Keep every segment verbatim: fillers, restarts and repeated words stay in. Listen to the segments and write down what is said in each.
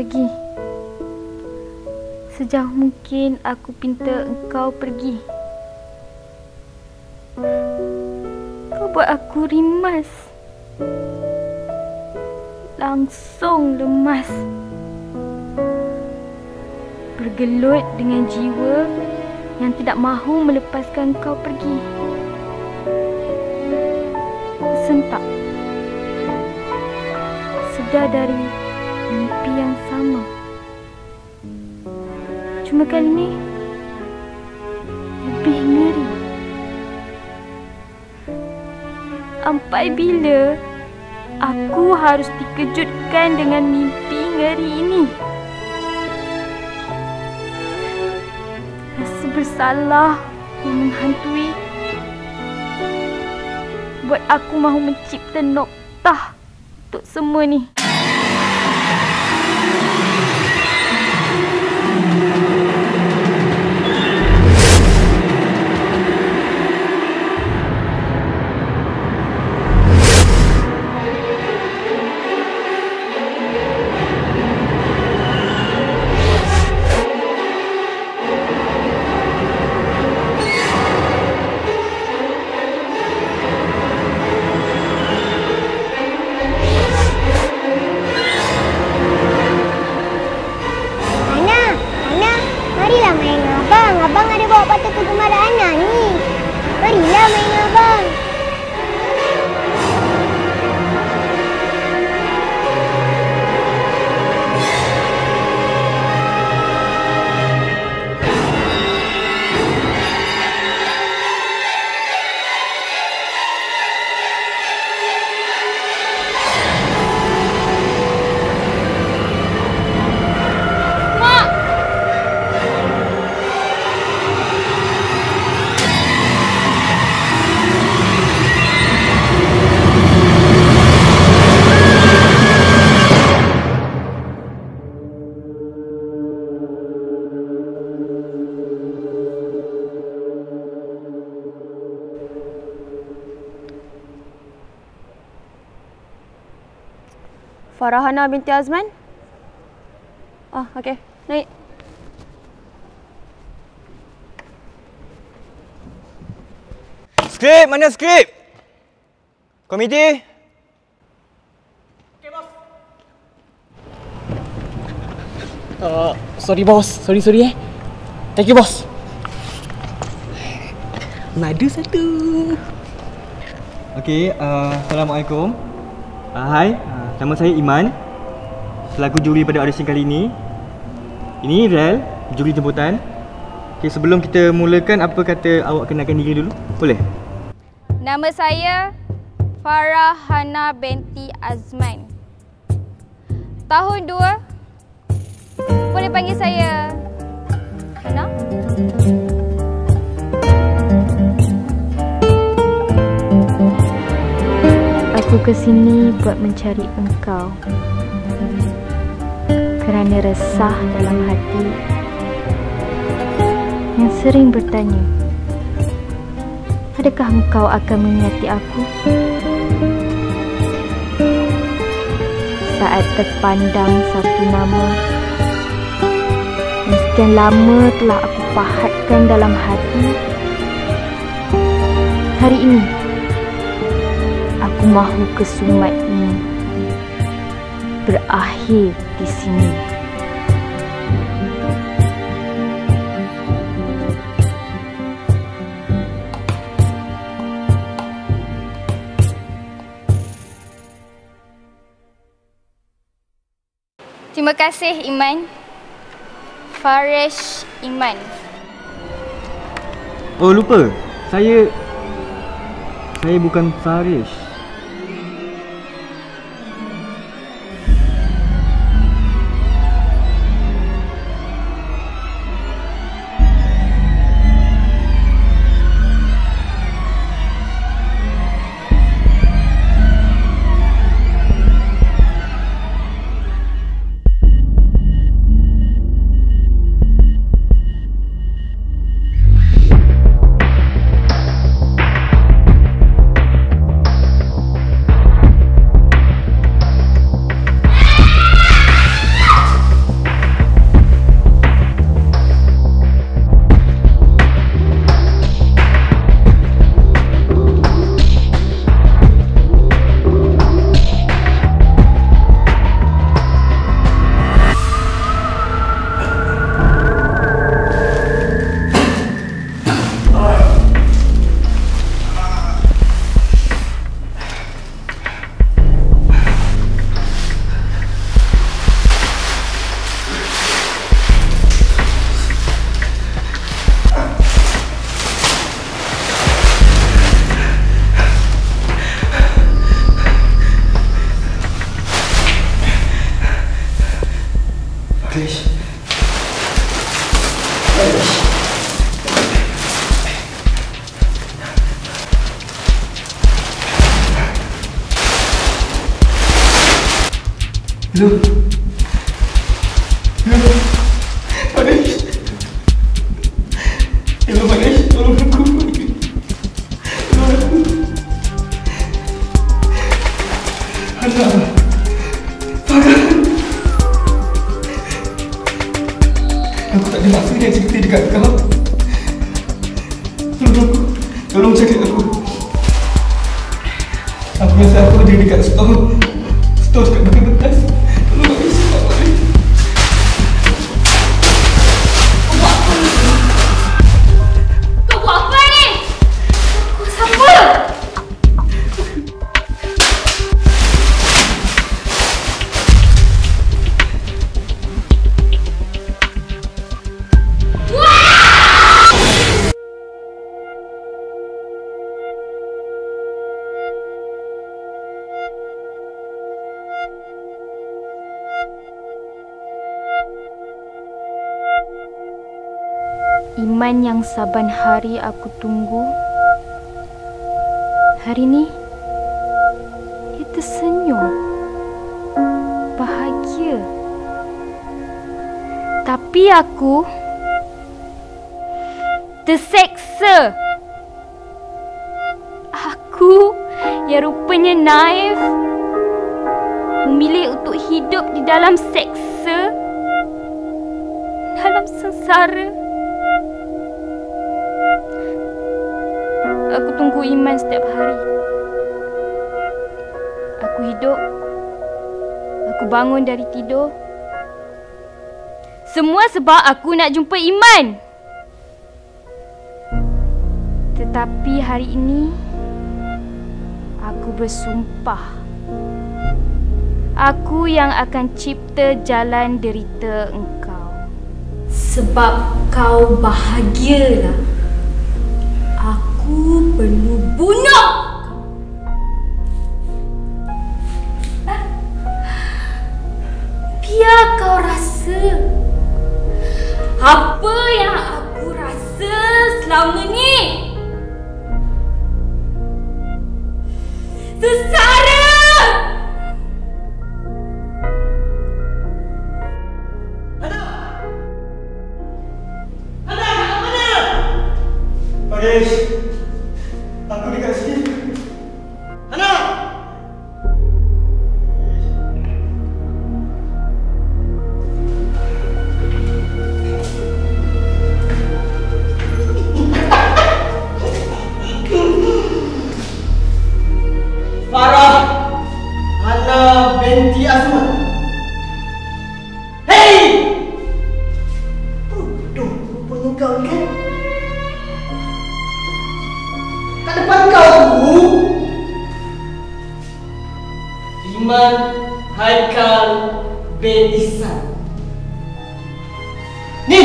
pergi. Sejauh mungkin aku pinta engkau pergi. Kau buat aku rimas, langsung lemas, bergelut dengan jiwa yang tidak mahu melepaskan kau pergi. Sentak, sedar dari mimpi yang sama. Cuma kali ini lebih ngeri. Sampai bila aku harus dikejutkan dengan mimpi ngeri ini? Rasa bersalah yang menghantui buat aku mahu mencipta noktah untuk semua ni. Farahana binti Azman. Oh, okey. Naik. Skrip, mana skrip? Komiti? Okey, bos. Uh, sorry, bos. Sorry, sorry eh. Thank you, bos. Madu satu. Okey, uh, Assalamualaikum. Uh, hai, uh, nama saya Iman. Selaku juri pada audisi kali ini. Ini Rel, juri jemputan. Okey, sebelum kita mulakan, apa kata awak kenalkan diri dulu? Boleh? Nama saya Farahana binti Azman. Tahun dua. Boleh panggil saya Hana? Aku ke sini buat mencari engkau kerana resah dalam hati yang sering bertanya, adakah engkau akan mengingati aku? Saat terpandang satu nama yang sekian lama telah aku pahatkan dalam hati, hari ini aku mahu kesumat ini berakhir di sini. Terima kasih Iman. Faresh Iman. Oh, lupa. Saya saya bukan Faresh. Hello? Hello? Faris? Hello Faris, tolong aku. Tolong aku. Hana. Farah. Aku tak ada maksud yang cerita dekat kau. Tolong aku. Tolong jaga aku. Aku rasa aku ada dekat store. Store dekat belakang betas. Tolong aku sikap balik. Kau buat apa ni? Kau siapa? Iman yang saban hari aku tunggu, hari ni dia tersenyum, bahagia. Tapi aku terseksa. Aku yang rupanya naif, memilih untuk hidup di dalam seksa, dalam sengsara. Aku tunggu Iman setiap hari. Aku hidup. Aku bangun dari tidur. Semua sebab aku nak jumpa Iman. Tetapi hari ini aku bersumpah, aku yang akan cipta jalan derita engkau. Sebab kau bahagialah. Aku perlu bunuh. Biar kau rasa apa yang aku rasa selama ni. Sengsara. Hana! Hana, kat mana? Faris, aku dekat sini. Hana! Farah Hana binti Azman. Hei! Bodoh rupanya kau ni kan? Kat depan kau tu Iman Haikal bin Ihsan. Ni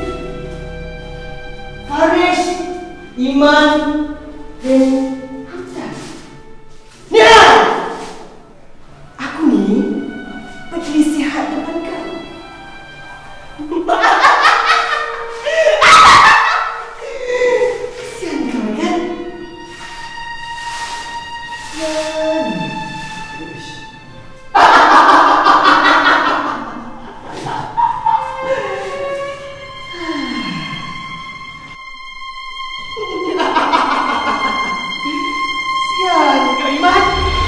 Faris Iman bin Hamzah. Ni lah! Aku ni berdiri sihat depan kau. Kesian kau kan? Kesian. Kesian kau Iman.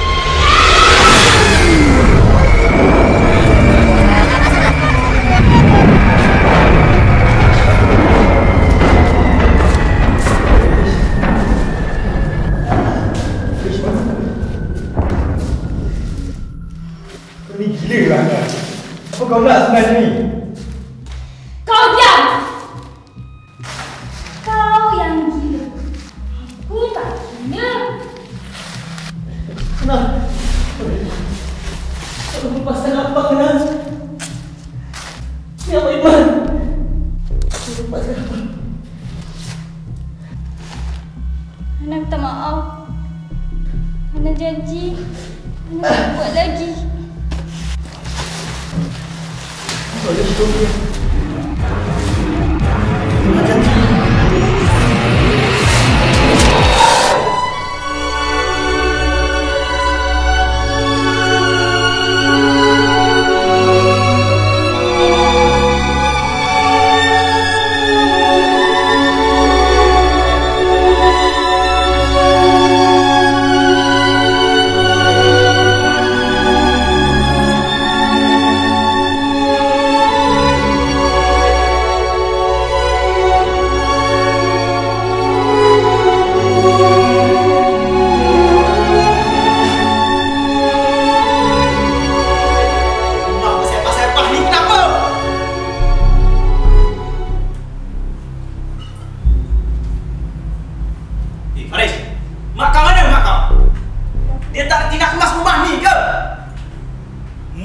Kau ni gila ke Hana? Apa kau nak sebenarnya ni? Kau diam. Kau yang gila. Aku tak gila. Hana. Kau pasal apa Hana? Siapa Iman? Kau pasal apa? Hana minta maaf. Hana janji Hana tak buat lagi. Kau dah hidup dia. Hana janji.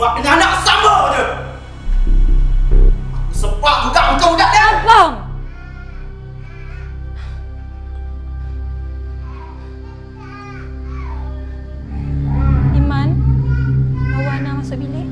buat dengan anak sama je. Sebab bukan budak-budak dia. Abang! Iman, bawa Ana masuk bilik.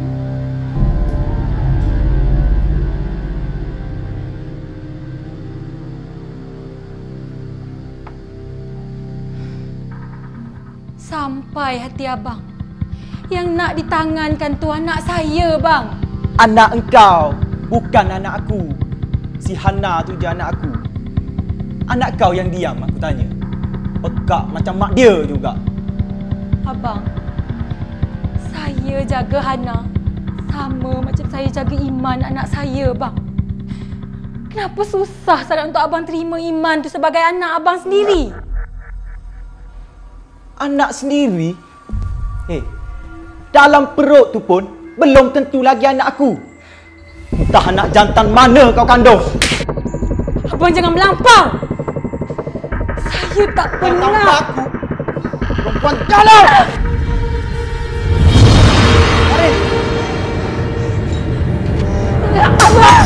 Sampai hati abang. Yang nak ditangankan tu anak saya, bang. Anak engkau, bukan anak aku. Si Hana tu je anak aku. Anak kau yang diam, aku tanya. Pekak macam mak dia juga. Abang, saya jaga Hana sama macam saya jaga Iman anak saya, bang. Kenapa susah sangat untuk abang terima Iman tu sebagai anak abang sendiri? Anak sendiri? Eh, dalam perut tu pun belum tentu lagi anak aku. Entah anak jantan mana kau kandung. Abang jangan melampau. Saya tak pernah. Nampak aku perempuan galau. Mari. Abang!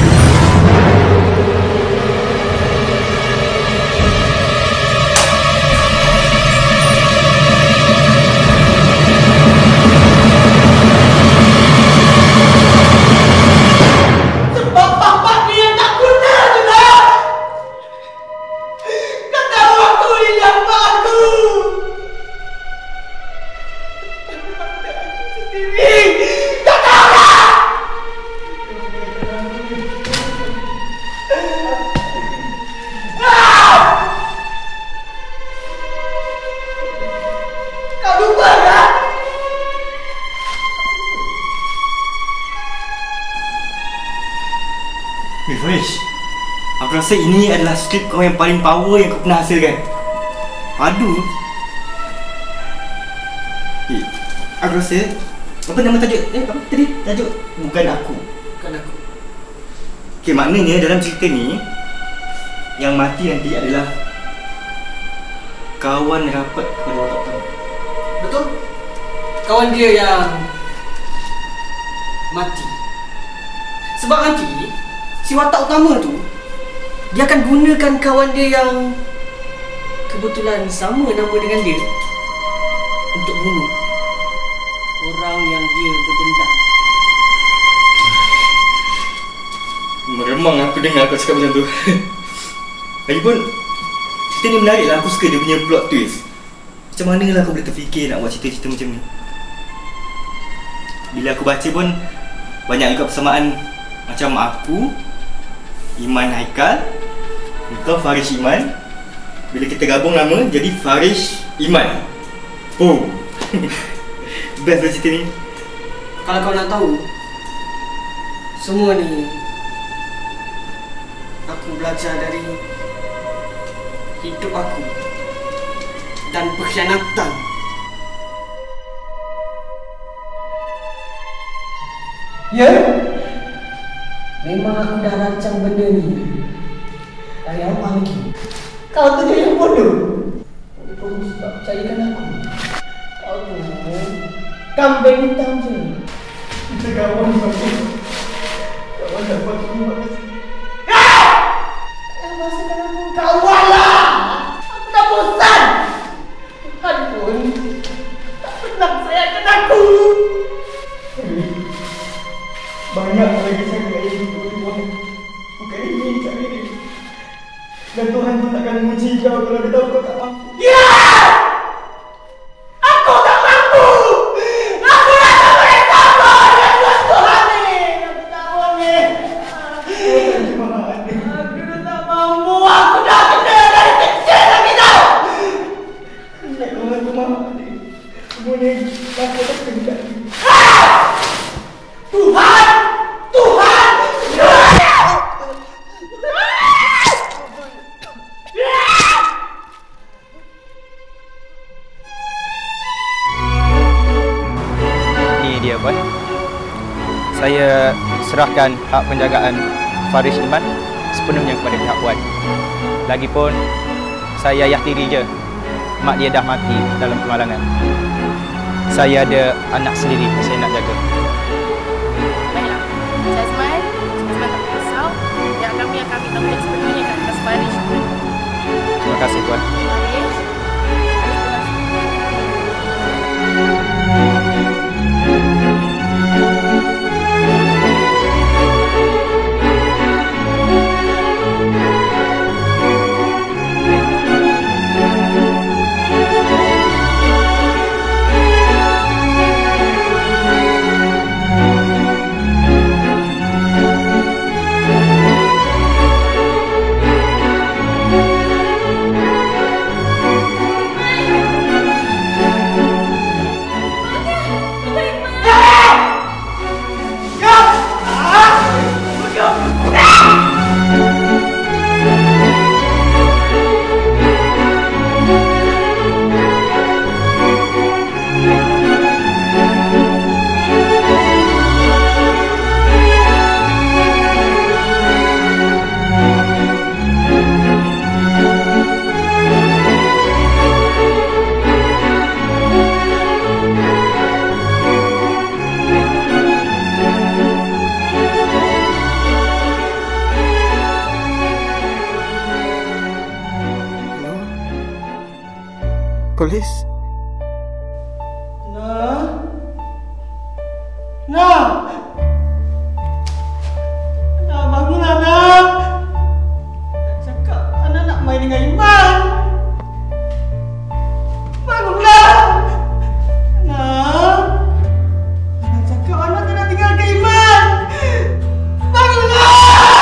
Farish, aku rasa ini adalah skrip kau yang paling power yang kau pernah hasilkan. Padu. Eh, aku rasa apa nama tajuk? Eh, apa tadi? Tajuk bukan aku. Bukan aku. Okey, maknanya dalam cerita ni yang mati nanti adalah kawan rapat kepada watak kamu. Betul? Kawan dia yang mati. Sebab nanti si watak utama tu dia akan gunakan kawan dia yang kebetulan sama nama dengan dia untuk bunuh orang yang dia berdendam. Meremang aku dengar kau cakap macam tu. Lagipun cerita ni menarik lah, aku suka dia punya plot twist. Macam mana lah kau boleh terfikir nak buat cerita-cerita macam ni. Bila aku baca pun banyak juga persamaan. Macam aku, Iman Haikal, kau Farish Iman. Bila kita gabung nama jadi Farish Iman. Oh. Best lah cerita ni. Kalau kau nak tahu, semua ni aku belajar dari hidup aku dan pengkhianatan. Ya? Memang aku dah rancang benda ni dari awal lagi. Kau tu dia yang bodoh. Kau tu tak percayakan aku. Kau tu kambing hitam je. Kita kawan bagus. Kawan dapat terima kasih. Yang masakan aku kawan lah. Aku dah bosan. Tuhan pun tak pernah sayangkan aku. Banyak lagi saya yang hidup Tuhan. Bukan ini cara ini. Dan Tuhan pun takkan menguji kau kalau dia tahu kau tak mampu. Ya! Aku tak mampu! Aku rasa boleh sama dengan Tuhan Tuhan ni! Aku tak mahu ni! Aku tak mampu! Aku dah kena dari kecil lagi tau! Ya Tuhan tu maaf. Semua ni aku tak kena. Tuhan! Tuhan! Ni dia Puan. Saya serahkan hak penjagaan Farish Iman sepenuhnya kepada pihak Puan. Lagipun saya yaktiri je mak dia dah mati dalam kemalangan. Saya ada anak sendiri yang saya nak jaga. Baiklah, saya Azman. Azman tak perlu risau. Yang kami akan minta tolong sepenuhnya kat atas Farish. Terima kasih Tuan. Farish. Polis? Nah. Nah. Nah, bangunlah, nak. Dah cakap anak nak main dengan Iman. Bangunlah. Nah. Dah cakap anak tak nak tinggalkan Iman. Bangunlah.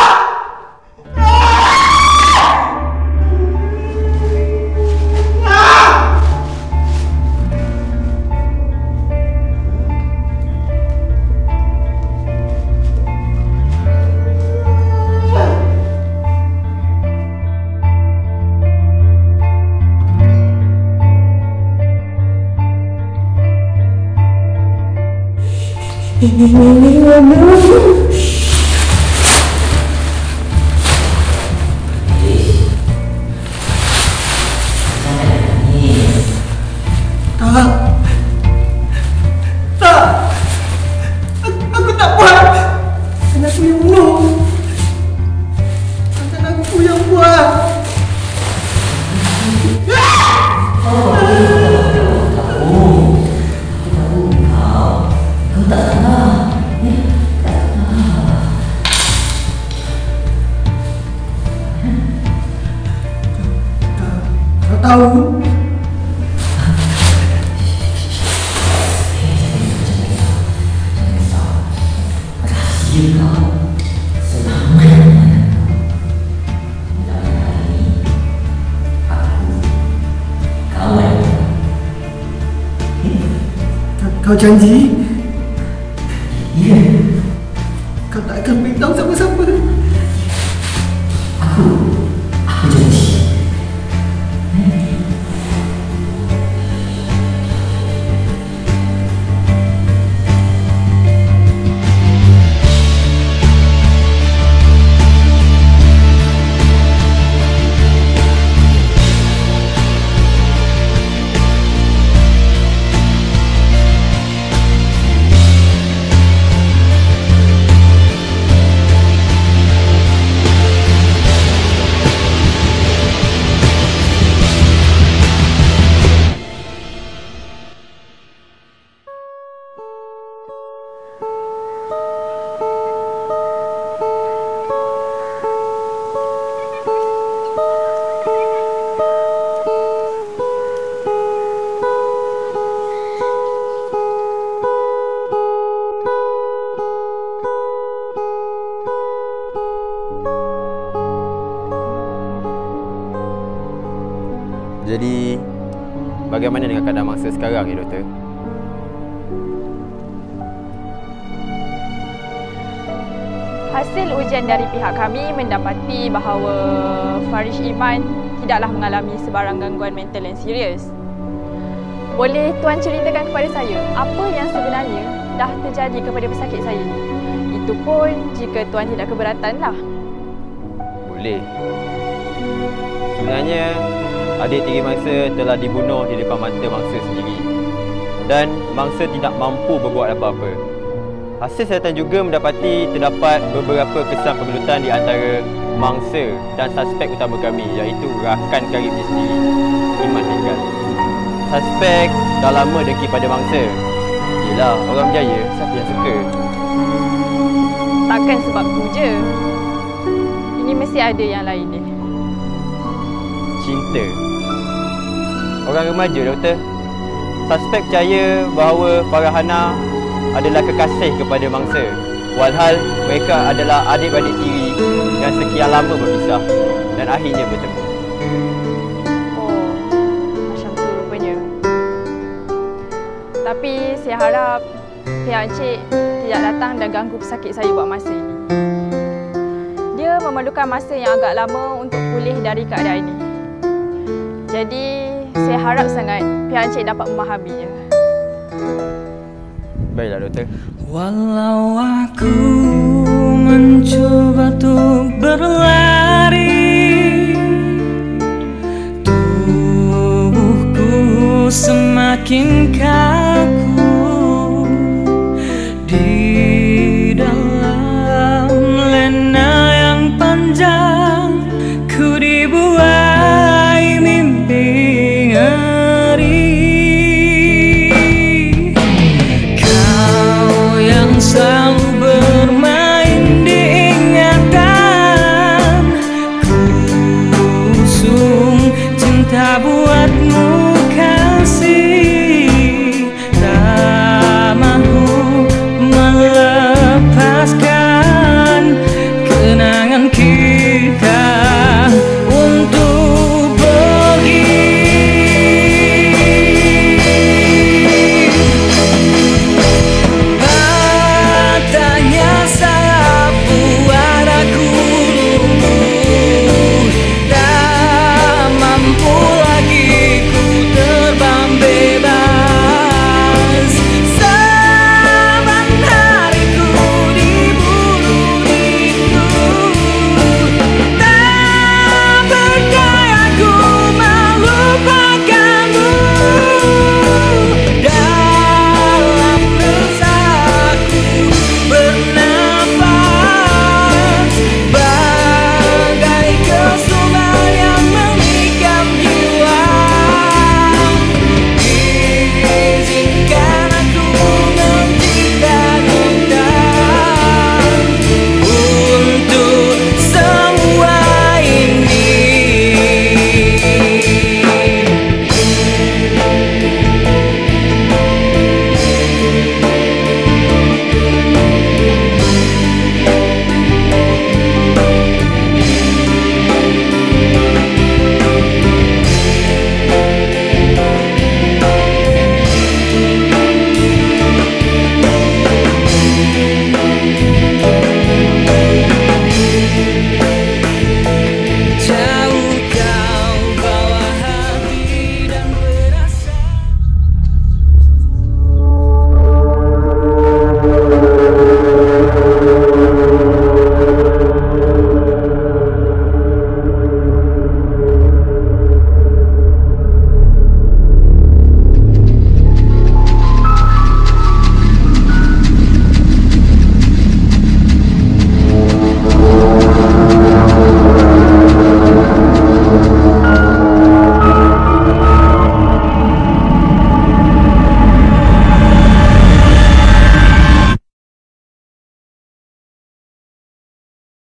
Tak. Tak. Aku, aku tak buat. Anak aku yang bunuh. Anak aku yang buat. Kau tahu? Kau janji? Ya. Kau tak akan beritahu siapa-siapa? Aku, aku janji. Jadi, bagaimana dengan keadaan mangsa sekarang ya, Doktor? Hasil ujian dari pihak kami mendapati bahawa Farish Iman tidaklah mengalami sebarang gangguan mental yang serius. Boleh Tuan ceritakan kepada saya apa yang sebenarnya dah terjadi kepada pesakit saya ni? Itu pun jika Tuan tidak keberatan lah. Boleh. Sebenarnya, adik tiri mangsa telah dibunuh di depan mata mangsa sendiri. dan mangsa tidak mampu berbuat apa-apa. Hasil siasatan juga mendapati terdapat beberapa kesan pengelutan di antara mangsa dan suspek utama kami, iaitu rakan karibnya sendiri, Iman Haikal. Suspek dah lama dengki pada mangsa. Yelah, orang berjaya, siapa yang suka? Takkan sebab tu je. Ini mesti ada yang lain ni. Cinta. Orang remaja, doktor. Suspek percaya bahawa Farahana adalah kekasih kepada mangsa, walhal mereka adalah adik-beradik tiri yang sekian lama berpisah dan akhirnya bertemu. Oh, macam tu rupanya. Tapi saya harap pihak Encik tidak datang dan ganggu pesakit saya buat masa ini. Dia memerlukan masa yang agak lama untuk pulih dari keadaan ini. Jadi, saya harap sangat pihak Encik dapat memahaminya. Baiklah, doktor. Walau aku mencoba untuk berlari, tubuhku semakin kaya.